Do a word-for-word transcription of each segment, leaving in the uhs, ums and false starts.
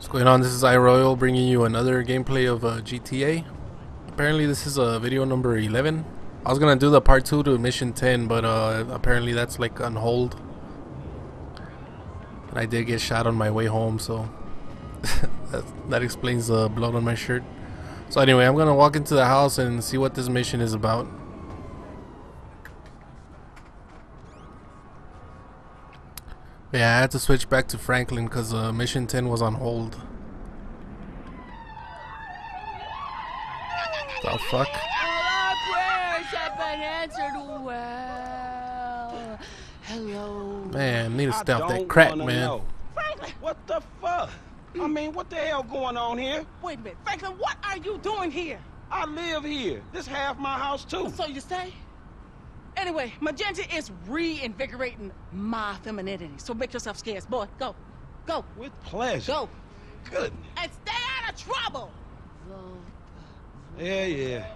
What's going on? This is iRoyal bringing you another gameplay of uh, G T A. Apparently this is uh, video number eleven. I was gonna do the part two to mission ten, but uh, apparently that's like on hold. And I did get shot on my way home, so that, that explains the blood on my shirt. So anyway, I'm gonna walk into the house and see what this mission is about. Yeah, I had to switch back to Franklin because uh, mission ten was on hold. The fuck? All our prayers have been answered well. Hello. Man, need to stop that crack, man. Know. Franklin! What the fuck? I mean, what the hell going on here? Wait a minute. Franklin, what are you doing here? I live here. This half my house, too. So you say? Anyway, Magenta is reinvigorating my femininity. So make yourself scarce. Boy, go. Go. With pleasure. Go. Good. And stay out of trouble. Yeah, yeah.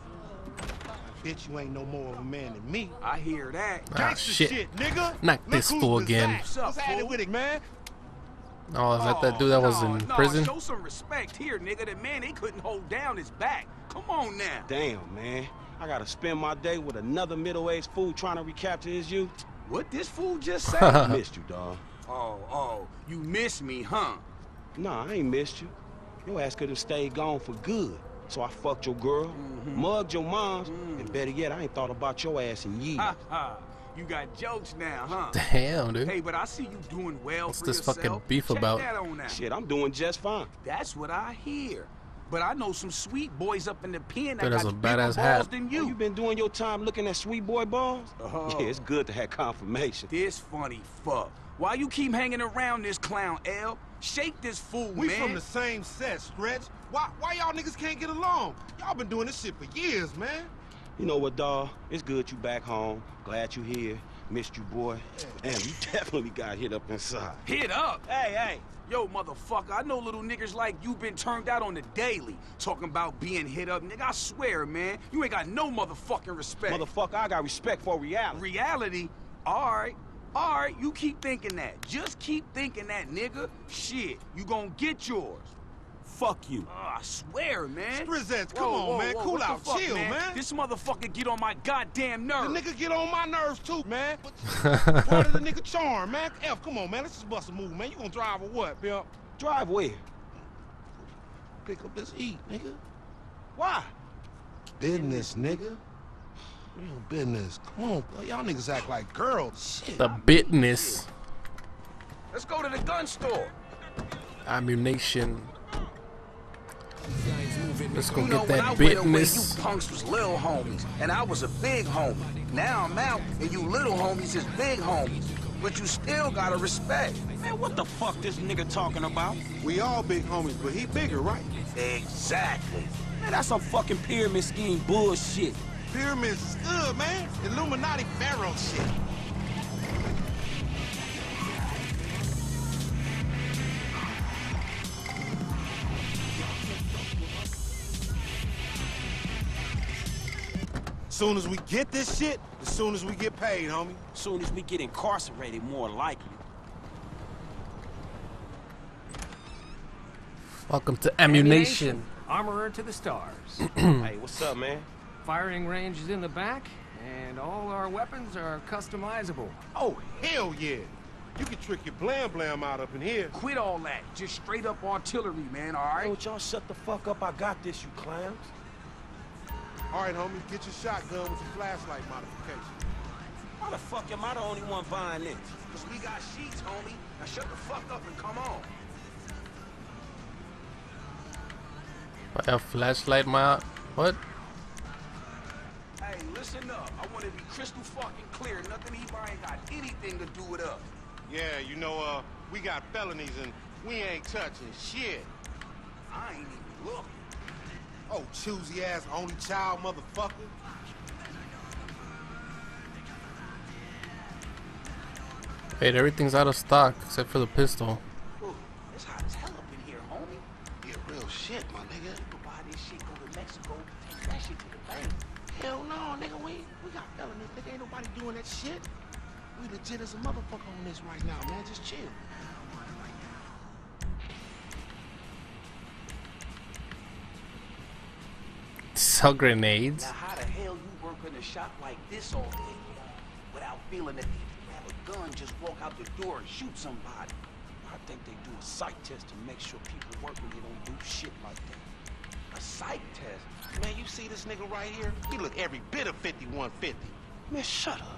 Bitch, you ain't no more of a man than me. I hear that. Ah, Gangsta shit. shit, nigga. Knock Look this who's fool possessed. again. What's up, What's happening fool? with it, man? Oh, is that that dude that was no, in no, prison? Show some respect here, nigga. That man, they couldn't hold down his back. Come on now. Damn, man. I gotta spend my day with another middle-aged fool trying to recapture his youth. What this fool just said? I missed you, dawg. oh, oh, you miss me, huh? Nah, I ain't missed you. Your ass could have stayed gone for good. So I fucked your girl, Mm-hmm. mugged your moms, Mm. and better yet, I ain't thought about your ass in years. Ha ha. You got jokes now, huh? Damn, dude. Hey, but I see you doing well What's for this yourself. fucking beef Check about? that on out. Shit, I'm doing just fine. That's what I hear. But I know some sweet boys up in the pen that Dude, that's got a bigger badass balls hat. than You, you. you been doing your time looking at sweet boy balls? Uh-huh. Yeah, it's good to have confirmation. This funny fuck. Why you keep hanging around this clown, L? Shake this fool, We man. from the same set, Stretch. Why why y'all niggas can't get along? Y'all been doing this shit for years, man. You know what, dawg? It's good you back home. Glad you here. Missed you, boy. Damn, you definitely got hit up inside. Hit up. Hey, hey. Yo, motherfucker, I know little niggas like you been turned out on the daily. Talking about being hit up, nigga, I swear, man. You ain't got no motherfucking respect. Motherfucker, I got respect for reality. Reality? Alright. Alright, you keep thinking that. Just keep thinking that, nigga. Shit, you gonna get yours. Fuck you. Oh, I swear, man. Strizzettes, come Whoa, on, whoa, man. whoa, Cool what the out. fuck, Chill, man. This motherfucker get on my goddamn The nerves. nigga get on my nerves too, man. But part of the nigga charm, man. F, come on, man. Let's just bust a move, man. You gonna drive or what, pimp? Drive where? Pick up this heat, nigga. Why? Business, nigga. Real business. Come on, boy. Y'all niggas act like girls. Shit. The bitness. Let's go to the gun store. Ammunition. Let's go You know, get when that I went away, you bitness. punks was little homies, and I was a big homie. Now I'm out, and you little homies is big homies. But you still gotta respect. Man, what the fuck this nigga talking about? We all big homies, but he bigger, right? Exactly. Man, that's some fucking pyramid scheme bullshit. Pyramids is good, man. Illuminati pharaoh shit. Soon as we get this shit, as soon as we get paid, homie. Soon as we get incarcerated, more likely. Welcome to ammunition. Armorer to the stars. Hey, what's up, man? Firing range is in the back, and all our weapons are customizable. Oh, hell yeah. You can trick your blam blam out up in here. Quit all that. Just straight up artillery, man, all Hey, right? would y'all shut the fuck up? I got this, you clowns. All right, homie, get your shotgun with your flashlight modification. Why the fuck am I the only one buying this? Because we got sheets, homie. Now shut the fuck up and come on. Buy a flashlight, my what? Hey, listen up. I want to be crystal fucking clear. Nothing he buying got anything to do with us. Yeah, you know, uh, we got felonies and we ain't touching shit. I ain't even looking. Oh, choosy ass only child motherfucker. Wait, everything's out of stock except for the pistol. Ooh, it's hot as hell up in here, homie. Yeah, real shit, my nigga. You can buy this shit, go to Mexico, take that shit to the bank. Hell no, nigga, we we got felonies, nigga. Ain't nobody doing that shit. We legit as a motherfucker on this right now, man. Just chill. sell grenades? Now, how the hell you work in a shop like this all day without feeling that you have a gun, just walk out the door and shoot somebody? I think they do a psych test to make sure people work when they don't do shit like that. A psych test? Man, you see this nigga right here? He look every bit of fifty-one fifty. Man, shut up.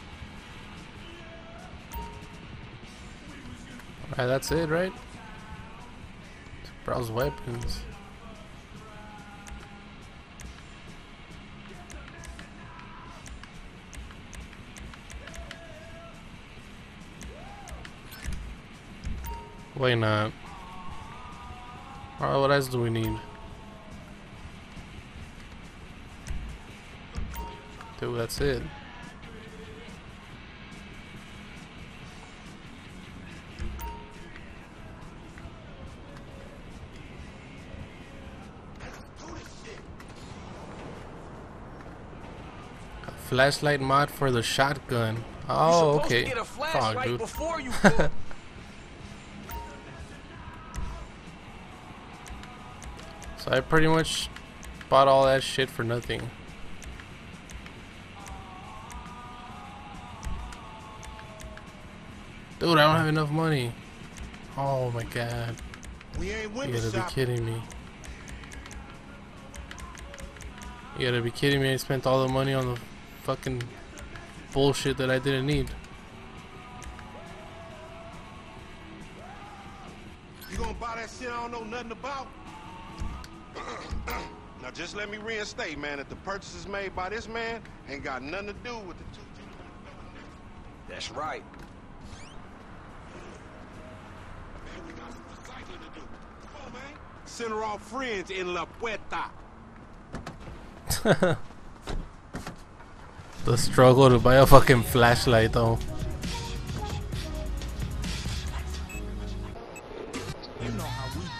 Alright, that's it, right? Browse weapons. Why not? Alright, what else do we need? Dude, that's it. A flashlight mod for the shotgun. Oh, You're supposed okay. to get a Fuck, flashlight dude. before you go. So I pretty much bought all that shit for nothing. Dude, I don't have enough money. Oh my god. We ain't You window gotta be shopping. kidding me. You gotta be kidding me. I spent all the money on the fucking bullshit that I didn't need. You gonna buy that shit I don't know nothing about? Now just let me reinstate, man, that the purchases made by this man ain't got nothing to do with the two. That's right. Man, we got some recycling to do. Come on, man. Send her off friends in La Puerta. The struggle to buy a fucking flashlight, though. You know how we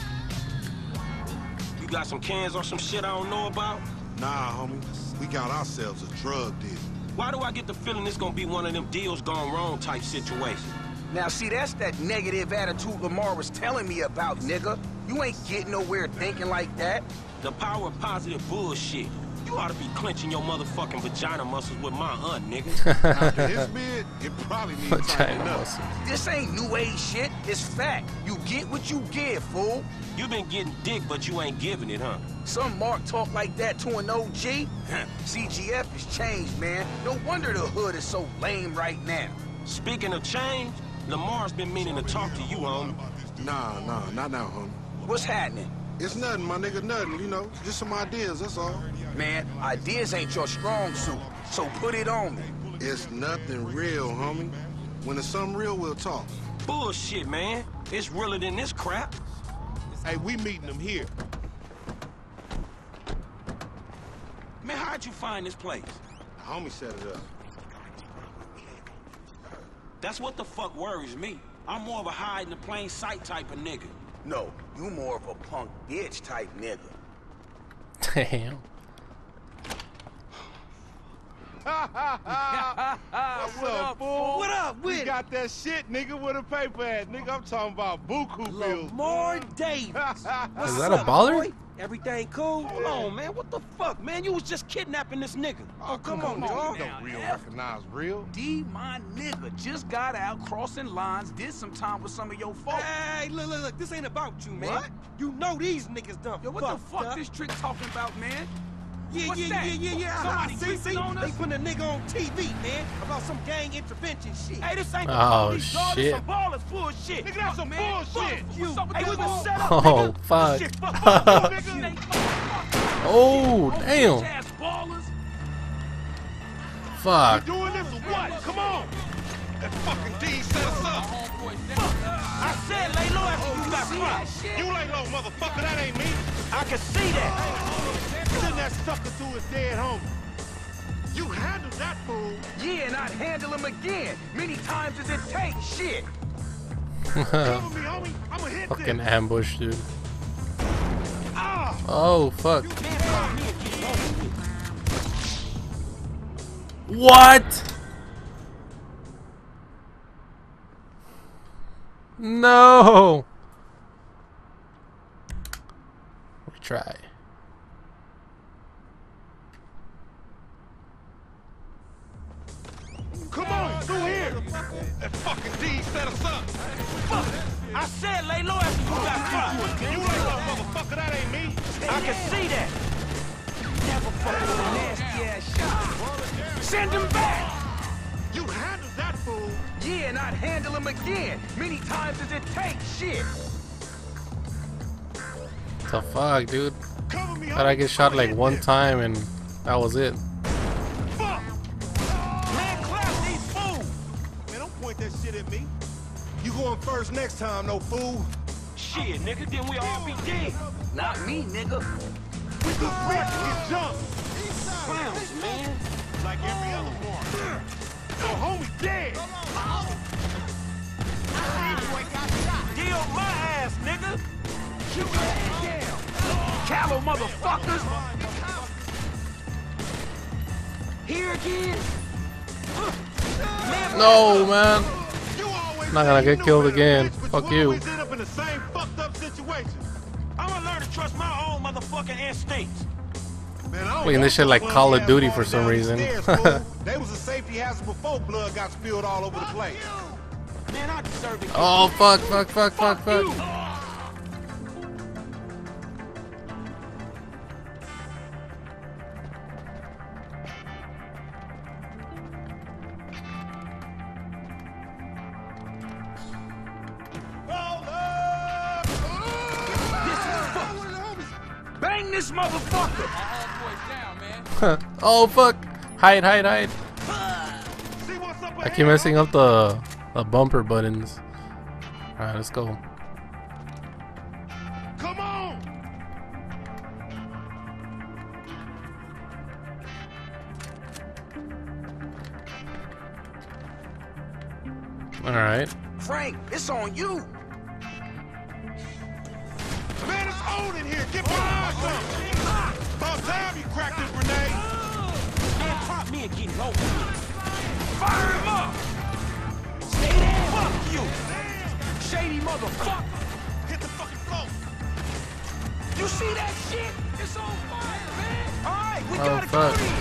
do You got some cans or some shit I don't know about? it. Nah, homie. We got ourselves a drug deal. Why do I get the feeling this gonna be one of them deals gone wrong type situations? Now, see, that's that negative attitude Lamar was telling me about, nigga. You ain't getting nowhere thinking like that. The power of positive bullshit. You ought to be clenching your motherfucking vagina muscles with my aunt, nigga. After this bid, it probably needs Vagina tightening up. muscle. This ain't new age shit. It's fact. You get what you give, fool. You been getting dick, but you ain't giving it, huh? Some Mark talk like that to an O G? C G F has changed, man. No wonder the hood is so lame right now. Speaking of change, Lamar's been meaning to talk to you, homie. Nah, nah, not now, homie. What's happening? It's nothing, my nigga, nothing, you know. Just some ideas, that's all. Man, ideas ain't your strong suit, so put it on me. It's nothing real, homie. When it's something real, we'll talk. Bullshit, man. It's realer than this crap. Hey, we meeting them here. Man, how'd you find this place? The homie set it up. That's what the fuck worries me. I'm more of a hide in the plain sight type of nigga. No, you more of a punk bitch type nigga. Damn. What's up, fool? What up with We it? got that shit, nigga, with a paper at. Nigga, I'm talking about buku bills. Lamar Davis. Is that a baller? Boy? Everything cool? Hold on, man. What the fuck, man? You was just kidnapping this nigga. Oh, come, on, dog. Don't real F. recognize real. D, my nigga, just got out crossing lines, did some time with some of your folks. Hey, look, look, look. This ain't about you, man. What? You know these niggas done Yo, what the fucked fuck up. this trick talking about, man? Yeah, What's yeah, that? yeah, yeah, yeah. Somebody see, creeping see, on us? they put a nigga on T V, man, about some gang intervention shit. Hey, this ain't the Oh, police, dog. This shit. some ballers bullshit. Nigga, that's some man. bullshit. Fuck You. What's up with Hey, that we been bull? set up, Oh, nigga. fuck. Shit, fuck, fuck, fuck, nigga. Oh, damn. Bitch-ass ballers. Fuck. Doing this or what? Come on. That fucking D set us up. I said lay low after you got crossed. You lay low, motherfucker. That ain't me. I can see that. Send that sucker to his dead homie. You handled that fool. Yeah, and I'd handle him again. Many times as it takes. Shit. Cover me, homie. I'ma hit Fucking this. ambush, dude. Ah. Oh, fuck. What? No. Retry. That fucking D set us up. Fuck! I said lay low after you got caught. You like a motherfucker, that ain't me. I can see that. Never fucking with a nasty ass shot. Send him back! You handled that fool. Yeah, and I'd handle him again. Many times as it takes, shit. The fuck, dude? Cover me, Thought I get shot like one time and that was it. Fuck! Man, clap these fools! Man, don't point that shit at me. You going first next time, no fool. Shit, nigga, then we all be dead. Not me, nigga. We could break and get jumped. Clowns, man. Like every other one. So homie dead. Deal my ass, nigga. Shoot your head down. Callow motherfuckers. Here again? No, man. You always Not gonna say you get know killed better, again. bitch, but Fuck you. you. Always end up in the same fucked up situation. I'm gonna learn to trust my own motherfucking instincts. Man, I don't Playing this want shit like no Call of clunky Duty ass for some falling reason. down these stairs, fool. They was a safety hazard before blood got spilled all over the place. Man, I deserve to get Oh, fuck, fuck, fuck, fuck, fuck. you. Bang this motherfucker. Oh, fuck. Hide, hide, hide. See what's up I keep messing up the, the bumper buttons. Alright, let's go. Come on! Alright. Frank, it's on you. Man, it's on in here. Get behind something. About time you cracked this grenade. Man, pop me and get low. Fire him up. Stay there. Fuck you. Shady motherfucker. Hit the fucking floor. You see that shit? It's on fire, man. All right, we Oh, gotta fuck. go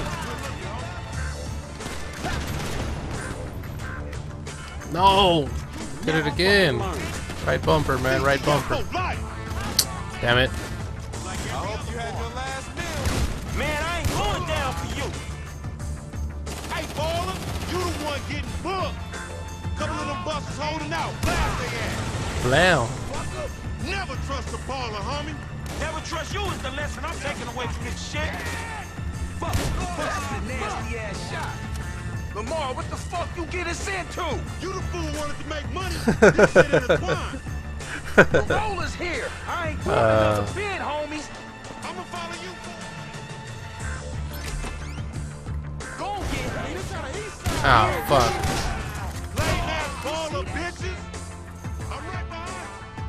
in. No! Hit it again. Right bumper, man. Right bumper. Oh, light. Damn it. I hope you had your last meal. Man, I ain't going down for you. Hey, baller, you the one getting booked. Couple of them busters holding out. Blast they ass. Blam. Never trust a baller, homie. Never trust you is the lesson I'm taking away from this shit. Fuck, this is a nasty ass shot. Lamar, what the fuck you get us into? You the fool wanted to make money. This shit intertwined. The roller's here. I ain't doing Uh. another bid, homies. I'ma follow you, fool. Go get him. Oh, fuck. Lame ass baller bitches. I'm right behind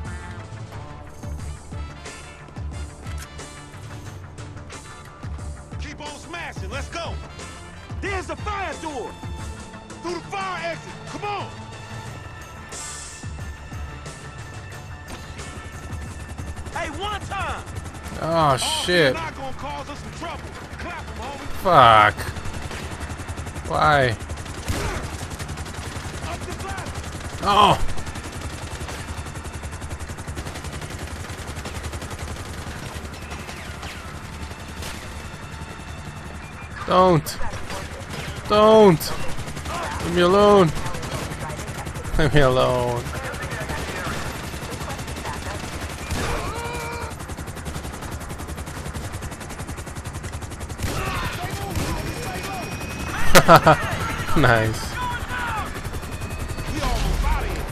you. Keep on smashing. Let's go. There's the fire door. Through the fire exit. Come on. Hey, one time. Oh, shit. Not gonna cause us some trouble. Clap 'em, homie. Fuck. Why? Up the ladder. Oh! Don't! Don't! Leave me alone! Leave me alone! Nice. We almost out of here.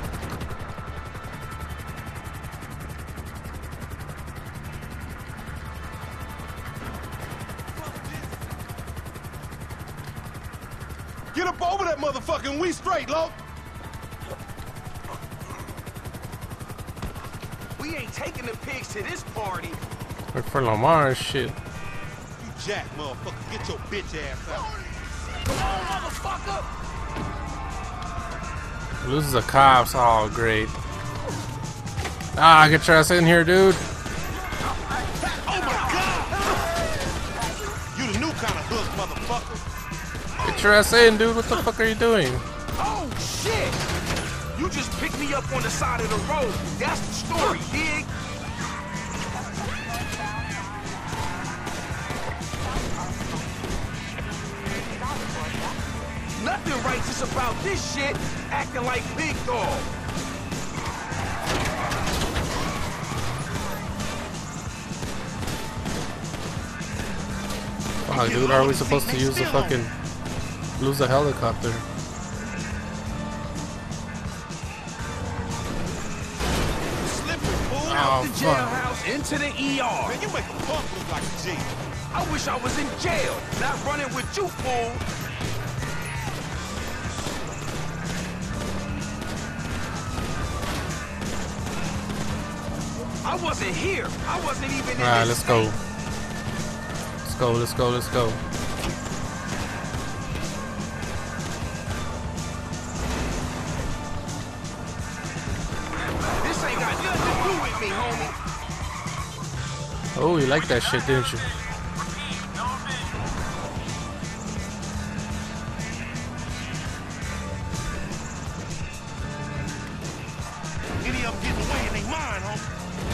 Get up over that motherfucker and we straight, Lo. We ain't taking the pigs to this party. Work for Lamar, shit. You jack, motherfucker. Get your bitch ass out. Come on, motherfucker. Loses the cops. Oh, great. Ah, get your ass in here, dude. Oh my god! You the new kind of hook, motherfucker. Get your ass in, dude. What the fuck are you doing? Oh, shit. You just picked me up on the side of the road. That's the story, dig? Nothing righteous about this shit, acting like big dog. Fuck, dude, are we supposed to use the fucking... lose a helicopter? Out Oh, the fuck. jailhouse into the E R. Man, you make a punk look like a G. I wish I was in jail, not running with you, fool. I wasn't here. I wasn't even in Alright, this let's go. state. Let's go, let's go, let's go. This ain't got nothing to do with me, homie. Oh, you like that shit, didn't you? Any of them getting away in they mind, homie.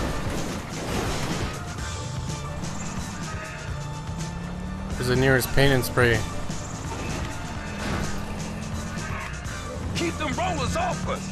Where's the nearest paint and spray? Keep them rollers off us.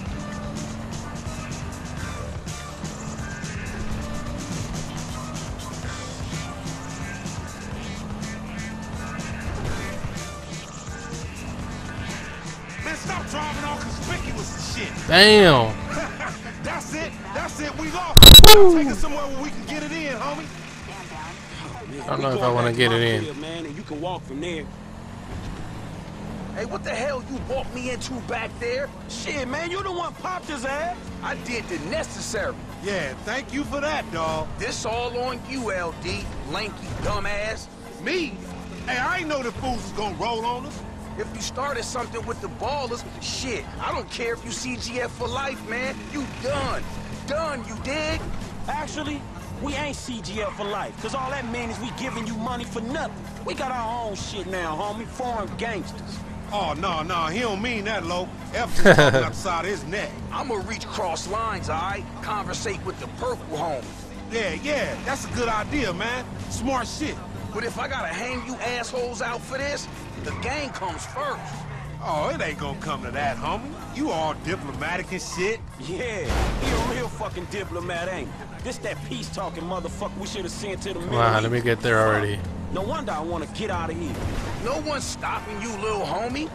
Man, stop driving all conspicuous and shit. Damn! That's it. That's it. We lost. Now take us somewhere where we can get it in, homie. I don't know if I want to get it in. Crib, man, and you can walk from there. Hey, what the hell you walked me into back there? Shit, man, you the one popped his ass. I did the necessary. Yeah, thank you for that, dawg. This all on you, L D, lanky dumbass. Me? Hey, I ain't know the fools was gonna roll on us. If you started something with the ballers, shit, I don't care if you C G F for life, man. You done. Done, you dig? Actually, we ain't C G F for life, cause all that means is we giving you money for nothing. We got our own shit now, homie. Foreign gangsters. Oh, no, no, he don't mean that, Lo. F just talking out the side of his neck. I'ma reach cross lines, all right? Conversate with the purple homies. Yeah, yeah, that's a good idea, man. Smart shit. But if I gotta hang you assholes out for this, the gang comes first. Oh, it ain't gonna come to that, homie. You all diplomatic and shit. Yeah, he a real fucking diplomat, ain't he? This that peace-talking motherfucker we should have sent to the Middle Wow, let me East. get there already. No wonder I want to get out of here. No one's stopping you, little homie.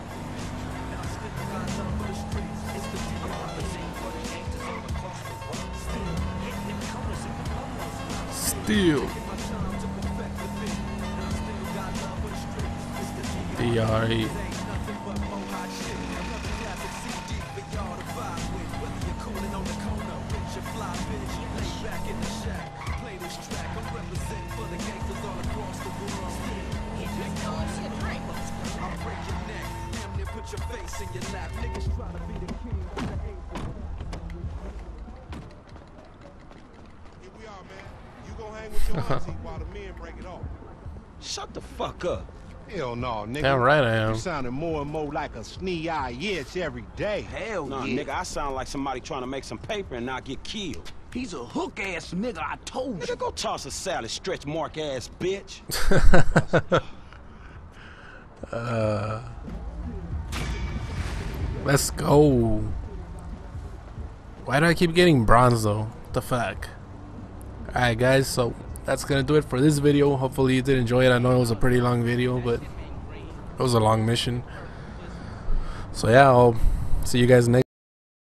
Steel. D R E. Here we are, man. You gonna hang with your auntie while the men break it off. Shut the fuck up. Hell no, nigga. Damn right I am. You sounding more and more like a snee-eye itch every day. Hell Nah, yeah. nigga, I sound like somebody trying to make some paper and not get killed. He's a hook-ass nigga, I told you. Nigga, go toss a salad, stretch mark ass bitch. uh, let's go. Why do I keep getting bronze though? What the fuck? Alright guys, so that's gonna do it for this video. Hopefully you did enjoy it. I know it was a pretty long video, but it was a long mission. So yeah, I'll see you guys next